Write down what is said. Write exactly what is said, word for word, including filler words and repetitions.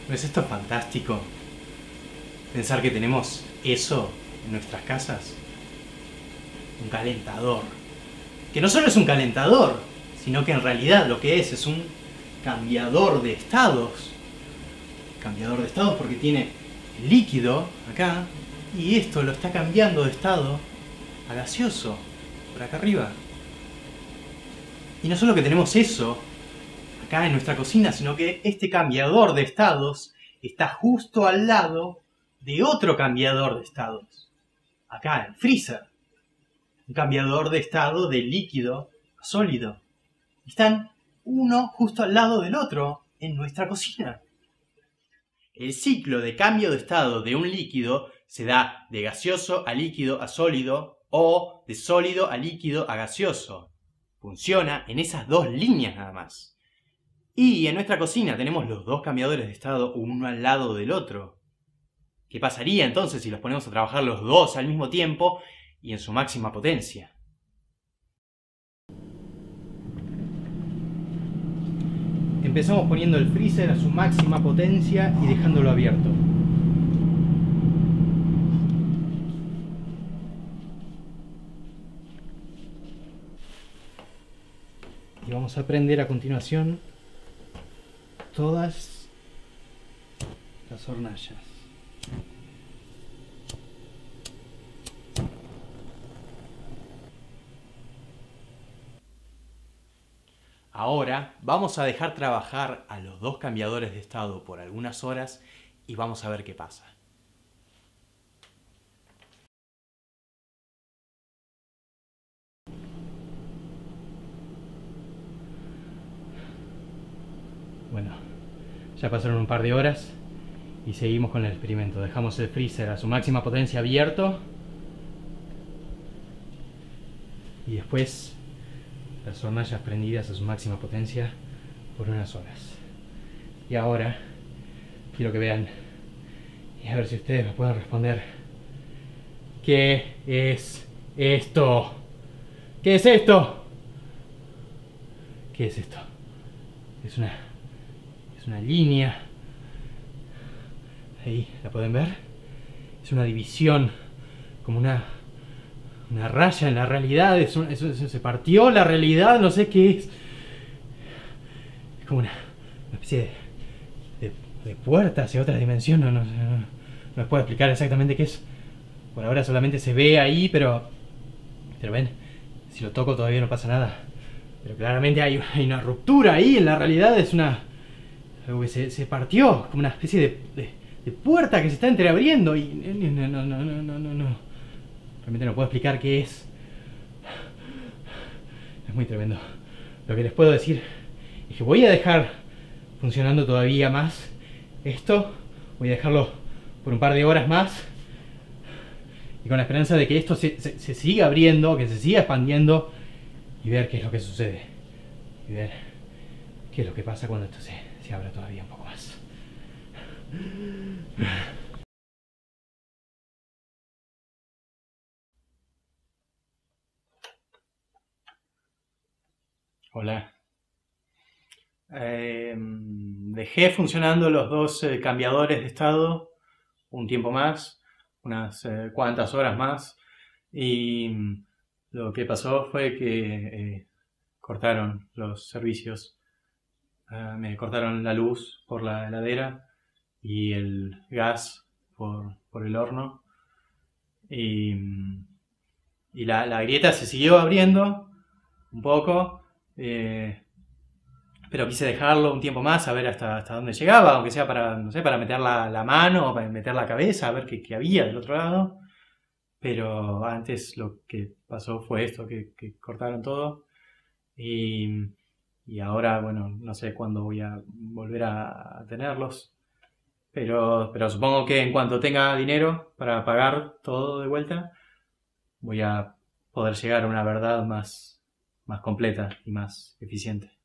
¿No es esto fantástico? Pensar que tenemos eso en nuestras casas. Un calentador. Que no solo es un calentador, sino que en realidad lo que es es un cambiador de estados. Cambiador de estados porque tiene líquido acá y esto lo está cambiando de estado a gaseoso por acá arriba. Y no solo que tenemos eso acá en nuestra cocina, sino que este cambiador de estados está justo al lado de otro cambiador de estados. Acá, el freezer. Un cambiador de estado de líquido a sólido. Están uno justo al lado del otro en nuestra cocina. El ciclo de cambio de estado de un líquido se da de gaseoso a líquido a sólido o de sólido a líquido a gaseoso. Funciona en esas dos líneas nada más. Y en nuestra cocina tenemos los dos cambiadores de estado uno al lado del otro. ¿Qué pasaría entonces si los ponemos a trabajar los dos al mismo tiempo y en su máxima potencia? Empezamos poniendo el freezer a su máxima potencia y dejándolo abierto. Y vamos a prender a continuación todas las hornallas. Ahora vamos a dejar trabajar a los dos cambiadores de estado por algunas horas y vamos a ver qué pasa. Bueno, ya pasaron un par de horas y seguimos con el experimento. Dejamos el freezer a su máxima potencia abierto y después las hornallas prendidas a su máxima potencia por unas horas. Y ahora quiero que vean y a ver si ustedes me pueden responder. ¿Qué es esto? ¿Qué es esto? ¿Qué es esto? Es una es una línea. Ahí, ¿la pueden ver? Es una división, como una una raya en la realidad. Es un, eso, eso se partió la realidad, no sé qué es. Es como una, una especie de, de, de puerta hacia otra dimensión. No, no, no, no les puedo explicar exactamente qué es. Por ahora solamente se ve ahí, pero pero ven, si lo toco todavía no pasa nada. Pero claramente hay, hay una ruptura ahí en la realidad. Es una algo que se, se partió, como una especie de, de, de puerta que se está entreabriendo y no, no, no, no, no, no, no. Realmente no puedo explicar qué es. Es muy tremendo. Lo que les puedo decir es que voy a dejar funcionando todavía más esto. Voy a dejarlo por un par de horas más. Y con la esperanza de que esto se, se, se siga abriendo, que se siga expandiendo. Y ver qué es lo que sucede. Y ver qué es lo que pasa cuando esto se, se abra todavía un poco más. Hola. Eh, dejé funcionando los dos eh, cambiadores de estado un tiempo más, unas eh, cuantas horas más, y mm, lo que pasó fue que eh, cortaron los servicios. Eh, me cortaron la luz por la heladera y el gas por, por el horno, y, mm, y la, la grieta se siguió abriendo un poco. Eh, pero quise dejarlo un tiempo más a ver hasta, hasta dónde llegaba, aunque sea para, no sé, para meter la, la mano o para meter la cabeza, a ver qué, qué había del otro lado. Pero antes lo que pasó fue esto, que, que cortaron todo. Y, y ahora, bueno, no sé cuándo voy a volver a, a tenerlos. Pero, pero supongo que en cuanto tenga dinero para pagar todo de vuelta, voy a poder llegar a una verdad más, más completa y más eficiente.